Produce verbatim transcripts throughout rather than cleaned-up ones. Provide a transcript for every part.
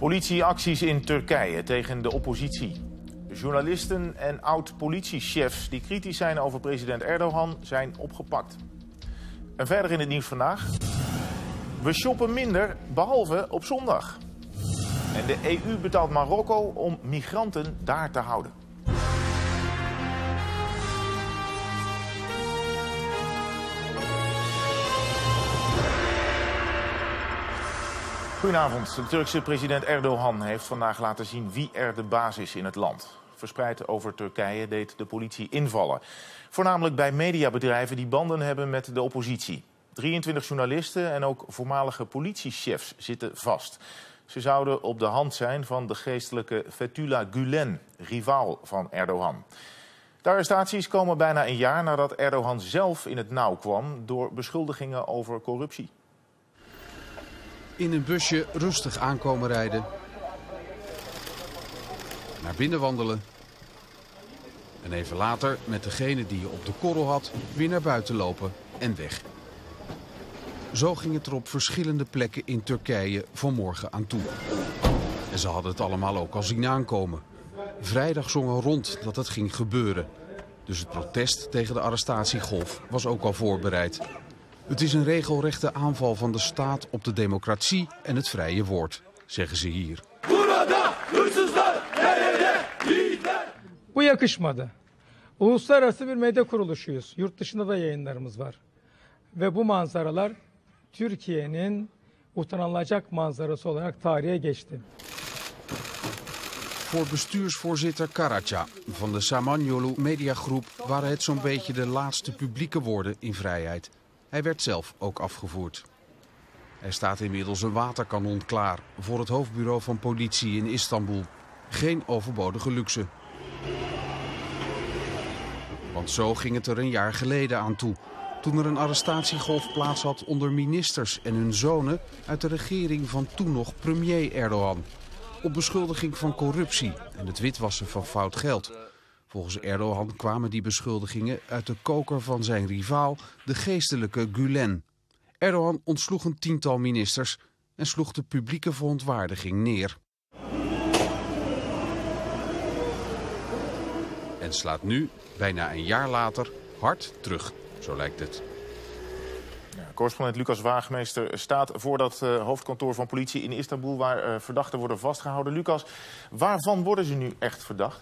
Politieacties in Turkije tegen de oppositie. Journalisten en oud-politiechefs die kritisch zijn over president Erdogan zijn opgepakt. En verder in het nieuws vandaag. We shoppen minder, behalve op zondag. En de E U betaalt Marokko om migranten daar te houden. Goedenavond. De Turkse president Erdogan heeft vandaag laten zien wie er de baas is in het land. Verspreid over Turkije deed de politie invallen. Voornamelijk bij mediabedrijven die banden hebben met de oppositie. drieëntwintig journalisten en ook voormalige politiechefs zitten vast. Ze zouden op de hand zijn van de geestelijke Fethullah Gülen, rivaal van Erdogan. De arrestaties komen bijna een jaar nadat Erdogan zelf in het nauw kwam door beschuldigingen over corruptie. In een busje rustig aankomen rijden, naar binnen wandelen en even later met degene die je op de korrel had weer naar buiten lopen en weg. Zo ging het er op verschillende plekken in Turkije vanmorgen aan toe. En ze hadden het allemaal ook al zien aankomen. Vrijdag zongen rond dat het ging gebeuren. Dus het protest tegen de arrestatiegolf was ook al voorbereid. Het is een regelrechte aanval van de staat op de democratie en het vrije woord, zeggen ze hier. Bu yakışmadı. Uluslararası bir medya kuruluşuyuz. Yurt dışında da yayınlarımız var. Ve bu manzaralar Türkiye'nin utanılacak manzarası olarak tarihe geçti. Voor bestuursvoorzitter Karaca van de Samanyolu mediagroep waren het zo'n beetje de laatste publieke woorden in vrijheid. Hij werd zelf ook afgevoerd. Er staat inmiddels een waterkanon klaar voor het hoofdbureau van politie in Istanbul. Geen overbodige luxe. Want zo ging het er een jaar geleden aan toe. Toen er een arrestatiegolf plaats had onder ministers en hun zonen uit de regering van toen nog premier Erdogan. Op beschuldiging van corruptie en het witwassen van fout geld. Volgens Erdogan kwamen die beschuldigingen uit de koker van zijn rivaal, de geestelijke Gülen. Erdogan ontsloeg een tiental ministers en sloeg de publieke verontwaardiging neer. En slaat nu, bijna een jaar later, hard terug, zo lijkt het. Ja, correspondent Lucas Waagmeester staat voor dat uh, hoofdkantoor van politie in Istanbul, waar uh, verdachten worden vastgehouden. Lucas, waarvan worden ze nu echt verdacht?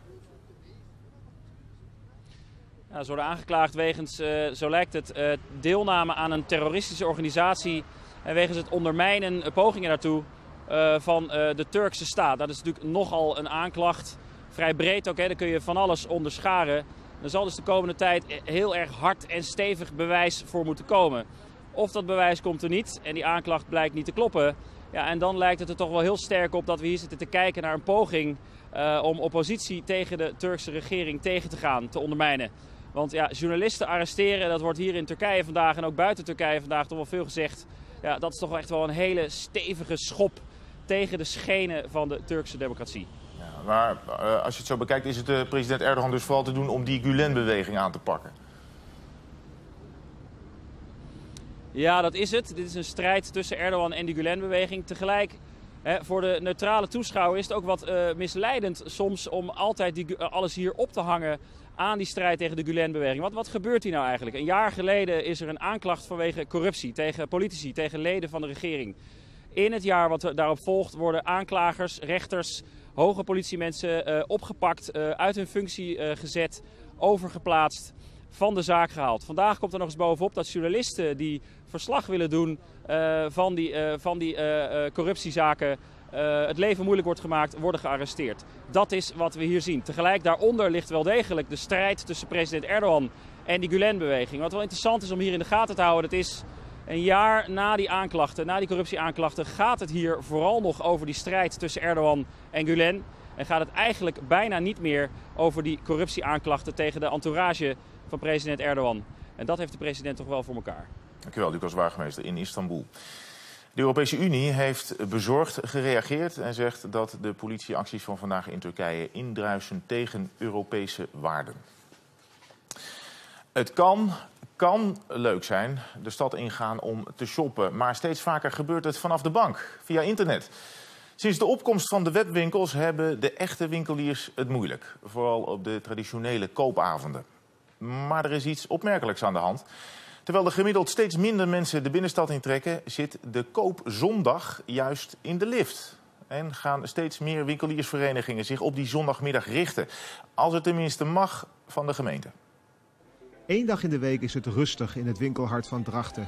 Ja, ze worden aangeklaagd wegens, uh, zo lijkt het, uh, deelname aan een terroristische organisatie en wegens het ondermijnen, uh, pogingen daartoe, uh, van uh, de Turkse staat. Dat is natuurlijk nogal een aanklacht, vrij breed ook, hè. Daar kun je van alles onderscharen. Er zal dus de komende tijd heel erg hard en stevig bewijs voor moeten komen. Of dat bewijs komt er niet en die aanklacht blijkt niet te kloppen. Ja, en dan lijkt het er toch wel heel sterk op dat we hier zitten te kijken naar een poging uh, om oppositie tegen de Turkse regering tegen te gaan, te ondermijnen. Want ja, journalisten arresteren, dat wordt hier in Turkije vandaag en ook buiten Turkije vandaag toch wel veel gezegd. Ja, dat is toch echt wel een hele stevige schop tegen de schenen van de Turkse democratie. Ja, maar uh, als je het zo bekijkt, is het uh, president Erdogan dus vooral te doen om die Gülen-beweging aan te pakken? Ja, dat is het. Dit is een strijd tussen Erdogan en die Gülen-beweging. Tegelijk, hè, voor de neutrale toeschouwer is het ook wat uh, misleidend soms om altijd die, uh, alles hier op te hangen aan die strijd tegen de Gülen-beweging. Wat, wat gebeurt hier nou eigenlijk? Een jaar geleden is er een aanklacht vanwege corruptie tegen politici, tegen leden van de regering. In het jaar wat daarop volgt worden aanklagers, rechters, hoge politiemensen uh, opgepakt, uh, uit hun functie uh, gezet, overgeplaatst, van de zaak gehaald. Vandaag komt er nog eens bovenop dat journalisten die verslag willen doen uh, van die, uh, van die uh, uh, corruptiezaken, uh, het leven moeilijk wordt gemaakt, worden gearresteerd. Dat is wat we hier zien. Tegelijk daaronder ligt wel degelijk de strijd tussen president Erdogan en die Gülen-beweging. Wat wel interessant is om hier in de gaten te houden, dat is een jaar na die aanklachten, na die corruptieaanklachten, gaat het hier vooral nog over die strijd tussen Erdogan en Gülen. En gaat het eigenlijk bijna niet meer over die corruptieaanklachten tegen de entourage van president Erdogan. En dat heeft de president toch wel voor elkaar. Dankjewel, Lucas Waagmeester in Istanbul. De Europese Unie heeft bezorgd gereageerd en zegt dat de politieacties van vandaag in Turkije indruisen tegen Europese waarden. Het kan, kan leuk zijn de stad ingaan om te shoppen, maar steeds vaker gebeurt het vanaf de bank, via internet. Sinds de opkomst van de webwinkels hebben de echte winkeliers het moeilijk. Vooral op de traditionele koopavonden. Maar er is iets opmerkelijks aan de hand. Terwijl er gemiddeld steeds minder mensen de binnenstad intrekken, zit de koopzondag juist in de lift. En gaan steeds meer winkeliersverenigingen zich op die zondagmiddag richten. Als het tenminste mag van de gemeente. Eén dag in de week is het rustig in het winkelhart van Drachten.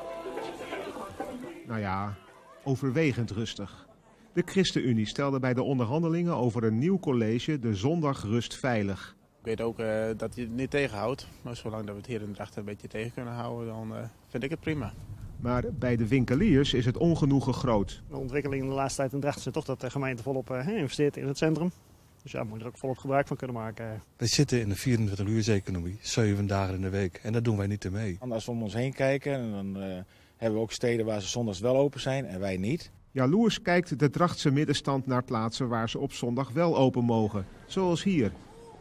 Nou ja, overwegend rustig. De ChristenUnie stelde bij de onderhandelingen over een nieuw college de zondagrust veilig. Ik weet ook uh, dat je het niet tegenhoudt. Maar zolang dat we het hier in Drachten een beetje tegen kunnen houden, dan uh, vind ik het prima. Maar bij de winkeliers is het ongenoegen groot. De ontwikkeling in de laatste tijd in Drachten is toch dat de gemeente volop uh, investeert in het centrum. Dus ja, moet je er ook volop gebruik van kunnen maken. We zitten in een vierentwintig-uurseconomie, zeven dagen in de week. En daar doen wij niet aan mee. Als we om ons heen kijken, dan uh, hebben we ook steden waar ze zondags wel open zijn en wij niet. Jaloers kijkt de Drachtse middenstand naar plaatsen waar ze op zondag wel open mogen. Zoals hier.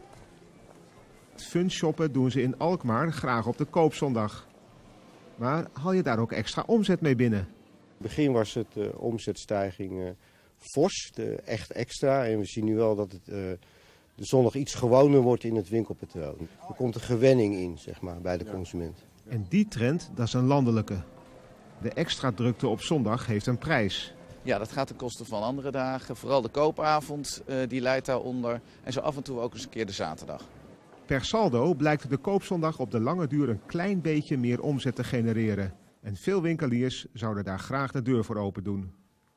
Funshoppen doen ze in Alkmaar graag op de koopzondag. Maar haal je daar ook extra omzet mee binnen? In het begin was het uh, omzetstijging uh, fors, de echt extra. En we zien nu wel dat het uh, de zondag iets gewoner wordt in het winkelpatroon. Er komt een gewenning in, zeg maar, bij de consument. En die trend, dat is een landelijke. De extra drukte op zondag heeft een prijs. Ja, dat gaat ten koste van andere dagen. Vooral de koopavond, uh, die leidt daaronder. En zo af en toe ook eens een keer de zaterdag. Per saldo blijkt de koopzondag op de lange duur een klein beetje meer omzet te genereren. En veel winkeliers zouden daar graag de deur voor open doen.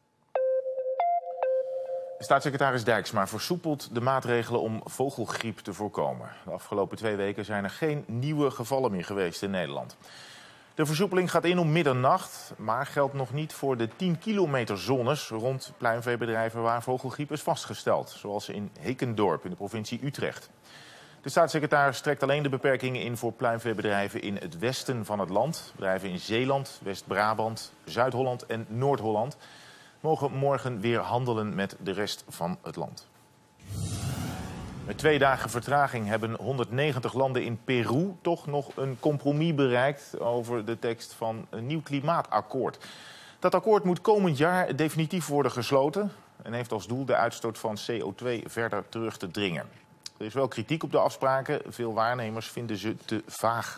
Staatssecretaris Dijksma versoepelt de maatregelen om vogelgriep te voorkomen. De afgelopen twee weken zijn er geen nieuwe gevallen meer geweest in Nederland. De versoepeling gaat in om middernacht, maar geldt nog niet voor de tien kilometer zones rond pluimveebedrijven waar vogelgriep is vastgesteld. Zoals in Hekendorp in de provincie Utrecht. De staatssecretaris trekt alleen de beperkingen in voor pluimveebedrijven in het westen van het land. Bedrijven in Zeeland, West-Brabant, Zuid-Holland en Noord-Holland mogen morgen weer handelen met de rest van het land. Met twee dagen vertraging hebben honderdnegentig landen in Peru toch nog een compromis bereikt over de tekst van een nieuw klimaatakkoord. Dat akkoord moet komend jaar definitief worden gesloten en heeft als doel de uitstoot van C O twee verder terug te dringen. Er is wel kritiek op de afspraken. Veel waarnemers vinden ze te vaag.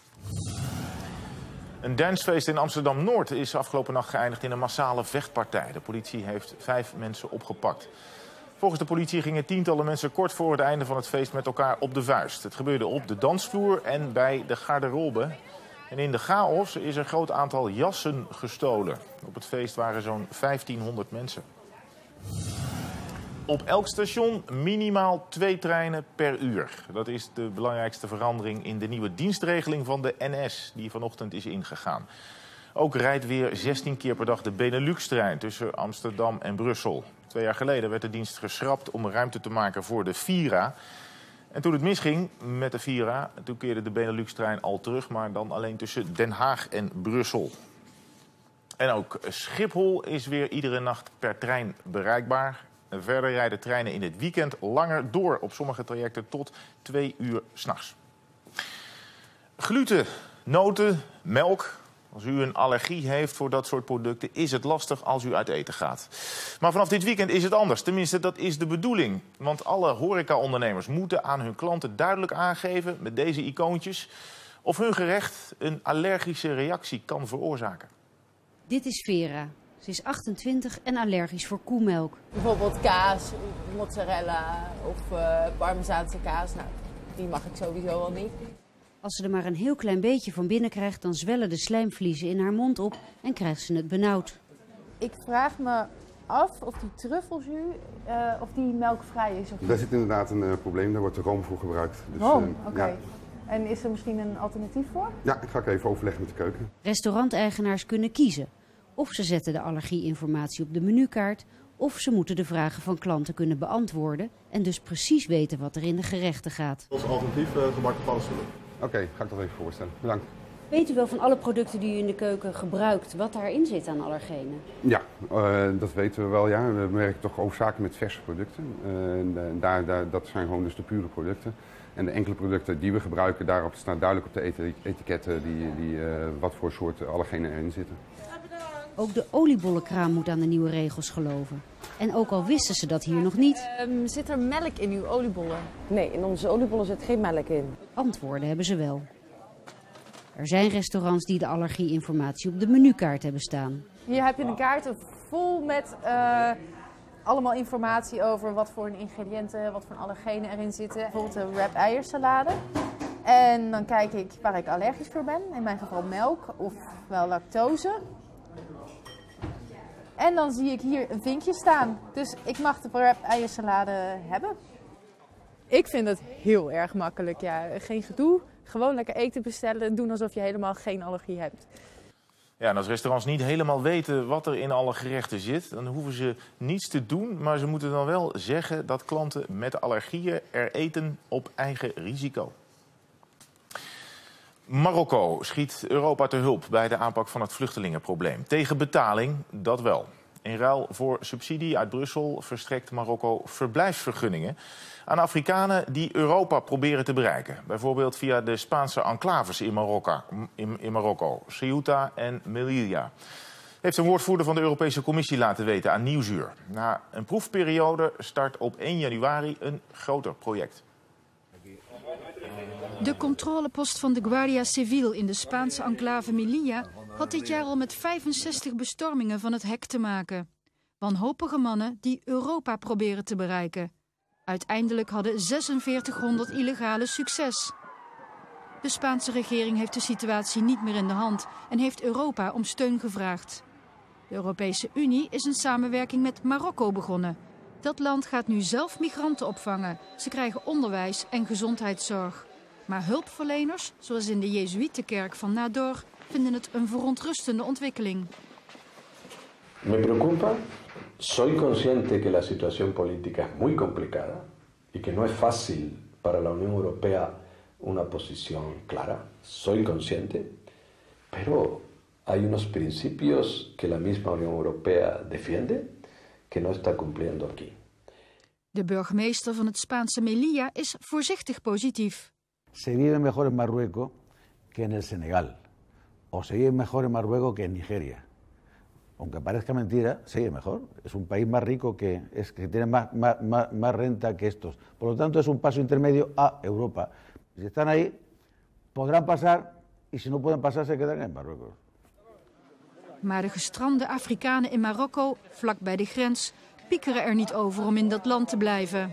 Een dancefeest in Amsterdam-Noord is afgelopen nacht geëindigd in een massale vechtpartij. De politie heeft vijf mensen opgepakt. Volgens de politie gingen tientallen mensen kort voor het einde van het feest met elkaar op de vuist. Het gebeurde op de dansvloer en bij de garderobe. En in de chaos is een groot aantal jassen gestolen. Op het feest waren zo'n vijftienhonderd mensen. Op elk station minimaal twee treinen per uur. Dat is de belangrijkste verandering in de nieuwe dienstregeling van de N S, die vanochtend is ingegaan. Ook rijdt weer zestien keer per dag de Benelux-trein tussen Amsterdam en Brussel. Twee jaar geleden werd de dienst geschrapt om ruimte te maken voor de Vira. En toen het misging met de Vira, toen keerde de Benelux-trein al terug, maar dan alleen tussen Den Haag en Brussel. En ook Schiphol is weer iedere nacht per trein bereikbaar. Verder rijden treinen in het weekend langer door, op sommige trajecten tot twee uur 's nachts. Gluten, noten, melk. Als u een allergie heeft voor dat soort producten, is het lastig als u uit eten gaat. Maar vanaf dit weekend is het anders. Tenminste, dat is de bedoeling. Want alle horecaondernemers moeten aan hun klanten duidelijk aangeven met deze icoontjes of hun gerecht een allergische reactie kan veroorzaken. Dit is Vera. Ze is achtentwintig en allergisch voor koemelk. Bijvoorbeeld kaas, mozzarella of uh, parmezaanse kaas. Nou, die mag ik sowieso wel niet. Als ze er maar een heel klein beetje van binnen krijgt, dan zwellen de slijmvliezen in haar mond op en krijgt ze het benauwd. Ik vraag me af of die truffeljus, uh, of die melkvrij is. Of Daar zit inderdaad een uh, probleem, daar wordt room voor gebruikt. Dus, room, uh, oké. Okay. Ja. En is er misschien een alternatief voor? Ja, ik ga ik even overleggen met de keuken. Restauranteigenaars kunnen kiezen. Of ze zetten de allergieinformatie op de menukaart, of ze moeten de vragen van klanten kunnen beantwoorden en dus precies weten wat er in de gerechten gaat. Als alternatief uh, gebakken paddenstoelen. Oké, okay, ga ik dat even voorstellen. Bedankt. Weet u wel van alle producten die u in de keuken gebruikt, wat daarin zit aan allergenen? Ja, uh, dat weten we wel, ja. We werken toch hoofdzakelijk met verse producten. Uh, daar, daar, dat zijn gewoon dus de pure producten. En de enkele producten die we gebruiken, daarop staat duidelijk op de etiketten die, die, uh, wat voor soort allergenen erin zitten. Ook de oliebollenkraam moet aan de nieuwe regels geloven. En ook al wisten ze dat hier nog niet... Um, zit er melk in uw oliebollen? Nee, in onze oliebollen zit geen melk in. Antwoorden hebben ze wel. Er zijn restaurants die de allergieinformatie op de menukaart hebben staan. Hier heb je een kaart vol met uh, allemaal informatie over wat voor ingrediënten, wat voor allergenen erin zitten. Bijvoorbeeld de wrap eiersalade. En dan kijk ik waar ik allergisch voor ben. In mijn geval melk of wel lactose. En dan zie ik hier een vinkje staan. Dus ik mag de wrap eiersalade hebben. Ik vind het heel erg makkelijk. Ja. Geen gedoe. Gewoon lekker eten bestellen. Doen alsof je helemaal geen allergie hebt. Ja, en als restaurants niet helemaal weten wat er in alle gerechten zit, dan hoeven ze niets te doen. Maar ze moeten dan wel zeggen dat klanten met allergieën er eten op eigen risico. Marokko schiet Europa te hulp bij de aanpak van het vluchtelingenprobleem. Tegen betaling, dat wel. In ruil voor subsidie uit Brussel verstrekt Marokko verblijfsvergunningen aan Afrikanen die Europa proberen te bereiken. Bijvoorbeeld via de Spaanse enclaves in Marokko, in, in Marokko, Ceuta en Melilla. Heeft een woordvoerder van de Europese Commissie laten weten aan Nieuwsuur. Na een proefperiode start op één januari een groter project. De controlepost van de Guardia Civil in de Spaanse enclave Melilla had dit jaar al met vijfenzestig bestormingen van het hek te maken. Wanhopige mannen die Europa proberen te bereiken. Uiteindelijk hadden zesenveertighonderd illegalen succes. De Spaanse regering heeft de situatie niet meer in de hand en heeft Europa om steun gevraagd. De Europese Unie is een samenwerking met Marokko begonnen. Dat land gaat nu zelf migranten opvangen. Ze krijgen onderwijs en gezondheidszorg. Maar hulpverleners, zoals in de Jezuïetenkerk van Nador, vinden het een verontrustende ontwikkeling. Me preocupa. Soy consciente que la situación política es muy complicada y que no es fácil para la Unión Europea una posición clara. Soy consciente, pero hay unos principios que la misma Unión Europea defiende que no está cumpliendo aquí. De burgemeester van het Spaanse Melilla is voorzichtig positief. Se vive mejor en Marruecos que en el Senegal. O se vive mejor en Marruecos que en Nigeria. Aunque parezca mentira, se vive mejor. Es un país más rico que, es, que tiene más, más, más, más renta que estos. Por lo tanto, es un paso intermedio a Europa. Si están ahí, podrán pasar y si no pueden pasar, se quedan en Marruecos. Maar de gestrande Afrikanen in Marokko, vlak bij de grens, piekeren er niet over om in dat land te blijven.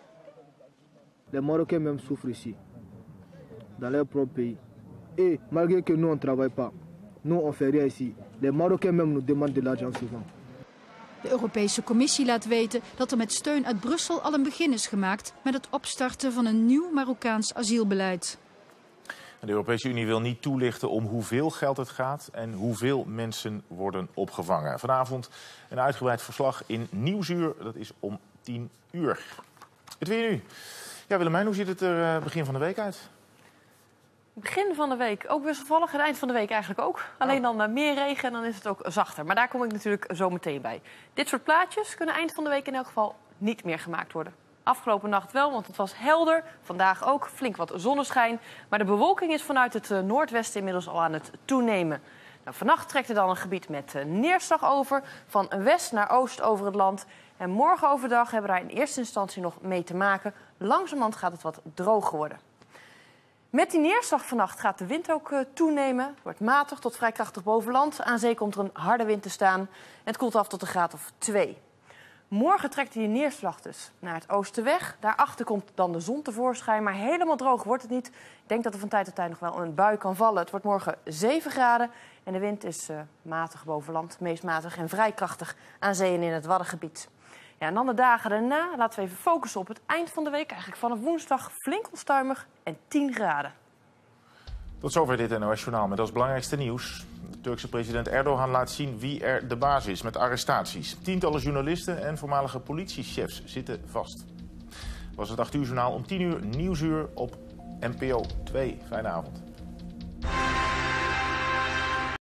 Les Marocains même souffrent ici, dans leur propre pays. Et malgré que nous on travaille pas, nous on fait rien ici. Les Marocains même nous demandent de l'argent souvent. De Europese Commissie laat weten dat er met steun uit Brussel al een begin is gemaakt met het opstarten van een nieuw Marokkaans asielbeleid. De Europese Unie wil niet toelichten om hoeveel geld het gaat en hoeveel mensen worden opgevangen. Vanavond een uitgebreid verslag in Nieuwsuur, dat is om tien uur. Het weer nu. Ja, Willemijn, hoe ziet het er begin van de week uit? Begin van de week ook wisselvallig en eind van de week eigenlijk ook. Alleen dan uh, meer regen en dan is het ook zachter. Maar daar kom ik natuurlijk zo meteen bij. Dit soort plaatjes kunnen eind van de week in elk geval niet meer gemaakt worden. Afgelopen nacht wel, want het was helder. Vandaag ook flink wat zonneschijn. Maar de bewolking is vanuit het uh, noordwesten inmiddels al aan het toenemen. Nou, vannacht trekt er dan een gebied met uh, neerslag over. Van west naar oost over het land. En morgen overdag hebben we daar in eerste instantie nog mee te maken. Langzamerhand gaat het wat droger worden. Met die neerslag vannacht gaat de wind ook uh, toenemen. Het wordt matig tot vrij krachtig boven land. Aan zee komt er een harde wind te staan. En het koelt af tot een graad of twee. Morgen trekt die neerslag dus naar het oosten weg. Daarachter komt dan de zon tevoorschijn. Maar helemaal droog wordt het niet. Ik denk dat er van tijd tot tijd nog wel een bui kan vallen. Het wordt morgen zeven graden. En de wind is uh, matig boven land. Meest matig en vrij krachtig aan zee en in het Waddengebied. Ja, en dan de dagen daarna laten we even focussen op het eind van de week. Eigenlijk vanaf woensdag flink onstuimig en tien graden. Tot zover dit N O S-journaal met als belangrijkste nieuws. De Turkse president Erdogan laat zien wie er de baas is met arrestaties. Tientallen journalisten en voormalige politiechefs zitten vast. Dat was het acht uur journaal om tien uur Nieuwsuur op N P O twee. Fijne avond.